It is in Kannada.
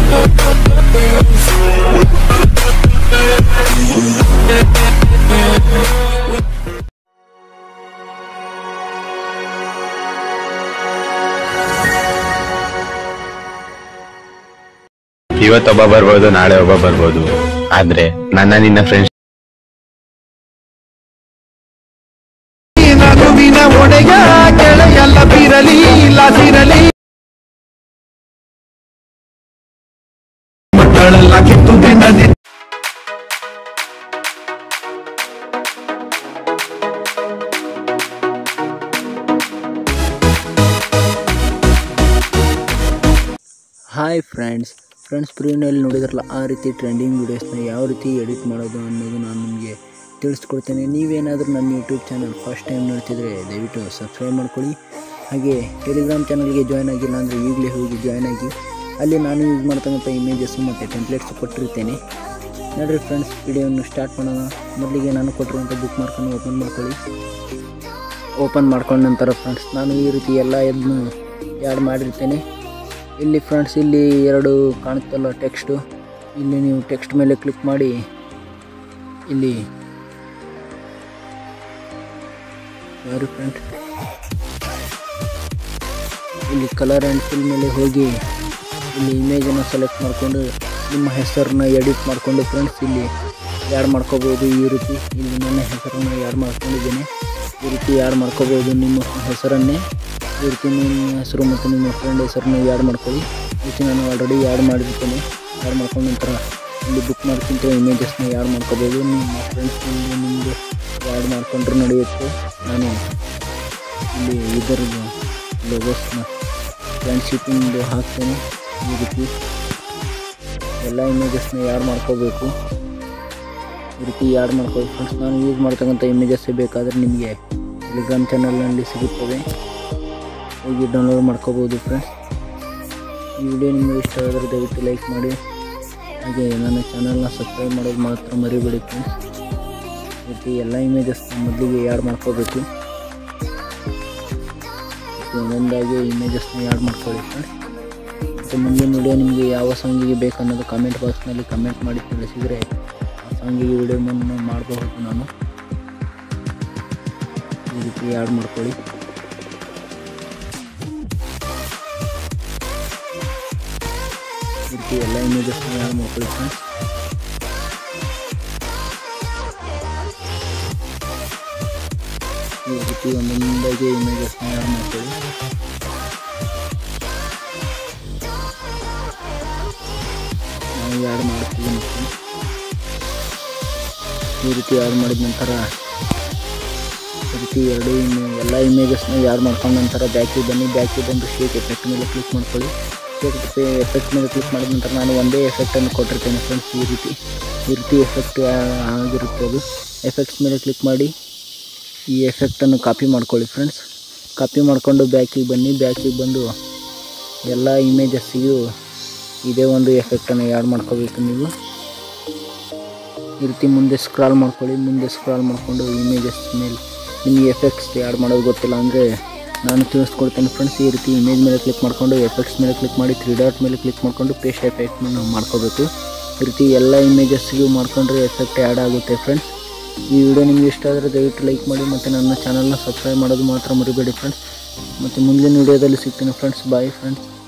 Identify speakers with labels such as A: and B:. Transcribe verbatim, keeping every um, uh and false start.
A: ಇವತ್ತೊಬ್ಬ ಬರ್ಬೋದು, ನಾಳೆ ಒಬ್ಬ ಬರ್ಬೋದು, ಆದ್ರೆ ನನ್ನ ನಿನ್ನ ಫ್ರೆಂಡ್ಸ್
B: ನಗುವಿನ ಒಡೆಯ ಗೆಳೆಯಲ್ಲ ಬಿರಲಿ ಇಲ್ಲ ಸಿರಲಿ ಮಕ್ಕಳೆಲ್ಲ ಕಿತ್ತು ತಿನ್ನದೆ.
C: ಹಾಯ್ ಫ್ರೆಂಡ್ಸ್ ಫ್ರೆಂಡ್ಸ್ ಪ್ರೀವಿಯಲ್ಲಿ ನೋಡಿದ್ರಲ್ಲ ಆ ರೀತಿ ಟ್ರೆಂಡಿಂಗ್ ವೀಡಿಯೋಸ್ನ ಯಾವ ರೀತಿ ಎಡಿಟ್ ಮಾಡೋದು ಅನ್ನೋದು ನಾನು ನಿಮಗೆ ತಿಳಿಸ್ಕೊಡ್ತೇನೆ. ನೀವೇನಾದರೂ ನನ್ನ ಯೂಟ್ಯೂಬ್ ಚಾನಲ್ ಫಸ್ಟ್ ಟೈಮ್ ನೋಡ್ತಿದ್ರೆ ದಯವಿಟ್ಟು ಸಬ್ಸ್ಕ್ರೈಬ್ ಮಾಡ್ಕೊಳ್ಳಿ. ಹಾಗೆ ಟೆಲಿಗ್ರಾಮ್ ಚಾನಲ್ಗೆ ಜಾಯ್ನ್ ಆಗಿಲ್ಲ ಅಂದರೆ ಈಗಲೇ ಹೋಗಿ ಜಾಯ್ನ್ ಆಗಿ, ಅಲ್ಲಿ ನಾನು ಯೂಸ್ ಮಾಡ್ತಕ್ಕಂಥ ಇಮೇಜಸ್ಸು ಮತ್ತು ಟೆಂಪ್ಲೇಟ್ಸು ಕೊಟ್ಟಿರ್ತೇನೆ. ನೋಡಿರಿ ಫ್ರೆಂಡ್ಸ್, ವಿಡಿಯೋವನ್ನು ಸ್ಟಾರ್ಟ್ ಮಾಡೋಣ. ಮೊದಲಿಗೆ ನಾನು ಕೊಟ್ಟಿರುವಂಥ ಬುಕ್ ಮಾರ್ಕನ್ನು ಓಪನ್ ಮಾಡ್ಕೊಳ್ಳಿ. ಓಪನ್ ಮಾಡ್ಕೊಂಡ ನಂತರ ಫ್ರೆಂಡ್ಸ್ ನಾನು ಈ ರೀತಿ ಎಲ್ಲ ಇದನ್ನು ಆ್ಯಡ್ ಮಾಡಿರ್ತೇನೆ. ಇಲ್ಲಿ ಫ್ರೆಂಡ್ಸ್ ಇಲ್ಲಿ ಎರಡು ಕಾಣುತ್ತಲ್ಲ ಟೆಕ್ಸ್ಟು, ಇಲ್ಲಿ ನೀವು ಟೆಕ್ಸ್ಟ್ ಮೇಲೆ ಕ್ಲಿಕ್ ಮಾಡಿ ಇಲ್ಲಿ ಸಾರಿ ಫ್ರೆಂಡ್ಸ್ ಇಲ್ಲಿ ಕಲರ್ ಆ್ಯಂಡ್ ಫಿಲ್ ಮೇಲೆ ಹೋಗಿ ಇಲ್ಲಿ ಇಮೇಜನ್ನು ಸೆಲೆಕ್ಟ್ ಮಾಡಿಕೊಂಡು ನಿಮ್ಮ ಹೆಸರನ್ನ ಎಡಿಟ್ ಮಾಡಿಕೊಂಡು ಫ್ರೆಂಡ್ಸ್ ಇಲ್ಲಿ ಆ್ಯಡ್ ಮಾಡ್ಕೋಬೋದು. ಈ ರೀತಿ ಇಲ್ಲಿ ನನ್ನ ಹೆಸರನ್ನು ಆ್ಯಡ್ ಮಾಡ್ಕೊಂಡಿದ್ದೇನೆ. ಈ ರೀತಿ ಆ್ಯಡ್ ಮಾಡ್ಕೋಬೋದು ನಿಮ್ಮ ಹೆಸರನ್ನೇ. ಈ ರೀತಿ ನಿಮ್ಮ ಹೆಸರು ಮತ್ತು ನಿಮ್ಮ ಫ್ರೆಂಡ್ ಹೆಸರನ್ನು ಆ್ಯಡ್ ಮಾಡ್ಕೊಳ್ಳಿ. ಇದಕ್ಕೆ ನಾನು ಆಲ್ರೆಡಿ ಆ್ಯಡ್ ಮಾಡಿರ್ತೇನೆ. ಆ್ಯಡ್ ಮಾಡ್ಕೊಂಡ ನಂತರ ಇಲ್ಲಿ ಬುಕ್ ಮಾಡ್ಕೊಂತ ಇಮೇಜಸ್ನ ಆ್ಯಡ್ ಮಾಡ್ಕೋಬೋದು. ನಿಮ್ಮ ಫ್ರೆಂಡ್ಸ್ನಲ್ಲಿ ನಿಮಗೆ ಆ್ಯಡ್ ಮಾಡ್ಕೊಂಡ್ರೆ ನಡೆಯುತ್ತೆ. ನಾನು ಇಲ್ಲಿ ಇದರದ್ದು ಲೋಗೋಸ್ನ ಫ್ರೆಂಡ್ಶಿಪ್ಪಿಂದು ಹಾಕ್ತೇನೆ. ಈ ರೀತಿ ಎಲ್ಲ ಇಮೇಜಸ್ನ ಆ್ಯಡ್ ಮಾಡ್ಕೋಬೇಕು. ಈ ರೀತಿ ಆ್ಯಡ್ ಮಾಡ್ಕೊಳ್ಳಿ ಫ್ರೆಂಡ್ಸ್. ನಾನು ಯೂಸ್ ಮಾಡ್ತಕ್ಕಂಥ ಇಮೇಜಸ್ಸೇ ಬೇಕಾದರೆ ನಿಮಗೆ ಟೆಲಿಗ್ರಾಮ್ ಚಾನಲ್ನಲ್ಲಿ ಸಿಗುತ್ತವೆ, ಹೋಗಿ ಡೌನ್ಲೋಡ್ ಮಾಡ್ಕೋಬೋದು ಫ್ರೆಂಡ್ಸ್. ಈ ವಿಡಿಯೋ ನಿಮಗೆ ಇಷ್ಟ ಆದರೆ ದಯವಿಟ್ಟು ಲೈಕ್ ಮಾಡಿ, ಹಾಗೆ ನನ್ನ ಚಾನಲ್ನ ಸಬ್ಸ್ಕ್ರೈಬ್ ಮಾಡೋದು ಮಾತ್ರ ಮರಿಬೇಡಿ ಫ್ರೆಂಡ್ಸ್. ಈ ರೀತಿ ಎಲ್ಲ ಇಮೇಜಸ್ನ ಮೊದಲಿಗೆ ಆ್ಯಡ್ ಮಾಡ್ಕೋಬೇಕು. ಒಂದೊಂದಾಗಿ ಇಮೇಜಸ್ನ ಆ್ಯಡ್ ಮಾಡ್ಕೊಳ್ಳಿ ಫ್ರೆಂಡ್ಸ್. ಮತ್ತು ಮುಂದಿನ ವಿಡಿಯೋ ನಿಮಗೆ ಯಾವ ಸಾಂಗಿಗೆ ಬೇಕು ಅನ್ನೋದು ಕಮೆಂಟ್ ಬಾಕ್ಸ್ನಲ್ಲಿ ಕಮೆಂಟ್ ಮಾಡಿ ತಿಳಿಸಿದರೆ ಆ ಸಾಂಗಿಗೆ ವಿಡಿಯೋವನ್ನು ಮಾಡಬಹುದು ನಾನು. ಈ ರೀತಿ ಆ್ಯಡ್ ಮಾಡ್ಕೊಳ್ಳಿ. ಈ ರೀತಿ ಎಲ್ಲ ಇಮೇಜಸ್ನ ಆ್ಯಡ್ ಮಾಡ್ಕೊಳ್ಳಿ ಫ್ರೆಂಡ್ಸ್. ಈ ರೀತಿ ಒಂದೊಂದಾಗಿ ಇಮೇಜಸ್ನ ಆ್ಯಡ್ ಮಾಡ್ಕೊಳ್ಳಿ. ನಾವು ಆ್ಯಡ್ ಮಾಡ್ತೀವಿ ಮತ್ತು ಈ ರೀತಿ ಆ್ಯಡ್ ಮಾಡಿದ ನಂತರ ಈ ರೀತಿ ಎರಡು ಇಮೇ ಎಲ್ಲ ಇಮೇಜಸ್ನ ಆ್ಯಡ್ ಮಾಡ್ಕೊಂಡ ನಂತರ ಬ್ಯಾಕಿಗೆ ಬನ್ನಿ. ಬ್ಯಾಕಿಗೆ ಬಂದು ಶೇಕ್ ಎಫೆಕ್ಟ್ ಮೇಲೆ ಕ್ಲಿಕ್ ಮಾಡ್ಕೊಳ್ಳಿ. ಎಫೆಕ್ಟ್ ಮೇಲೆ ಕ್ಲಿಕ್ ಮಾಡಿದ ನಂತರ ನಾನು ಒಂದೇ ಎಫೆಕ್ಟನ್ನು ಕೊಟ್ಟಿರ್ತೇನೆ ಫ್ರೆಂಡ್ಸ್. ಈ ರೀತಿ ಈ ರೀತಿ ಎಫೆಕ್ಟ್ ಆಗಿರುತ್ತೆ ಅದು. ಎಫೆಕ್ಟ್ಸ್ ಮೇಲೆ ಕ್ಲಿಕ್ ಮಾಡಿ ಈ ಎಫೆಕ್ಟನ್ನು ಕಾಪಿ ಮಾಡ್ಕೊಳ್ಳಿ ಫ್ರೆಂಡ್ಸ್. ಕಾಪಿ ಮಾಡಿಕೊಂಡು ಬ್ಯಾಕಿಗೆ ಬನ್ನಿ. ಬ್ಯಾಕಿಗೆ ಬಂದು ಎಲ್ಲ ಇಮೇಜಸ್ಸಿಗೂ ಇದೇ ಒಂದು ಎಫೆಕ್ಟನ್ನು ಆ್ಯಡ್ ಮಾಡ್ಕೋಬೇಕು ನೀವು. ಈ ರೀತಿ ಮುಂದೆ ಸ್ಕ್ರಾಲ್ ಮಾಡ್ಕೊಳ್ಳಿ. ಮುಂದೆ ಸ್ಕ್ರಾಲ್ ಮಾಡಿಕೊಂಡು ಇಮೇಜಸ್ ಮೇಲೆ ನಿಮಗೆ ಎಫೆಕ್ಟ್ಸ್ ಆ್ಯಡ್ ಮಾಡೋದು ಗೊತ್ತಿಲ್ಲ ಅಂದರೆ ನಾನು ತಿಳಿಸ್ಕೊಡ್ತೇನೆ ಫ್ರೆಂಡ್ಸ್. ಈ ರೀತಿ ಇಮೇಜ್ ಮೇಲೆ ಕ್ಲಿಕ್ ಮಾಡಿಕೊಂಡು ಎಫೆಕ್ಟ್ಸ್ ಮೇಲೆ ಕ್ಲಿಕ್ ಮಾಡಿ ತ್ರೀ ಡಾಟ್ ಮೇಲೆ ಕ್ಲಿಕ್ ಮಾಡಿಕೊಂಡು ಪೇಸ್ಟ್ ಎಫೆಕ್ಟ್ನ ನಾವು ಮಾಡ್ಕೋಬೇಕು. ಈ ರೀತಿ ಎಲ್ಲ ಇಮೇಜಸ್ಸಿಗೂ ಮಾಡ್ಕೊಂಡ್ರೆ ಎಫೆಕ್ಟ್ ಆ್ಯಡ್ ಆಗುತ್ತೆ ಫ್ರೆಂಡ್ಸ್. ಈ ವಿಡಿಯೋ ನಿಮಗೆ ಇಷ್ಟ ಆದರೆ ದಯವಿಟ್ಟು ಲೈಕ್ ಮಾಡಿ ಮತ್ತು ನನ್ನ ಚಾನಲ್ನ ಸಬ್ಸ್ಕ್ರೈಬ್ ಮಾಡೋದು ಮಾತ್ರ ಮರಿಬೇಡಿ ಫ್ರೆಂಡ್ಸ್. ಮತ್ತು ಮುಂದಿನ ವಿಡಿಯೋದಲ್ಲಿ ಸಿಗ್ತೀನಿ ಫ್ರೆಂಡ್ಸ್. Bye friends.